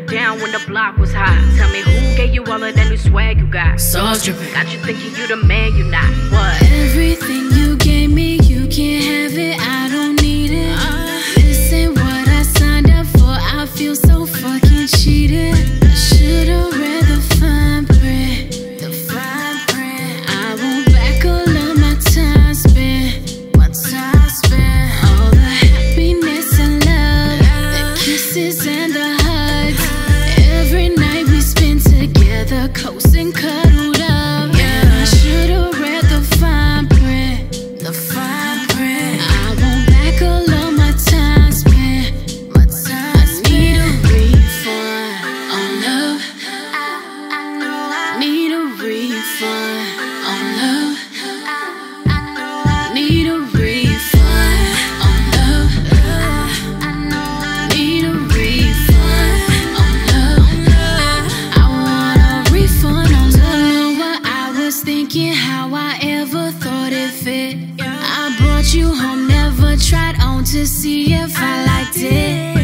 down when the block was hot. Tell me who gave you all of that new swag you got? Sauce dripping. Got you thinking you the man, you not. What? Everything you gave me, you can't have it. I don't need it. This ain't what I signed up for. I feel so fucking cheated. I should've read the fine print. The fine print. I won't back all of my time spent. My time spent. All the happiness and love, the kisses and the hugs. Every night we spend together, close and cuddled up. Yeah, I should've read the fine print. The fine print. I won't back all of my time spent. My time. I need a refund on love. Need a refund on love. Need a refund on love. Need a refund on love. I want a refund on love. Don't know what I was thinking, how I ever thought it fit. I brought you home, never tried on to see if I liked it.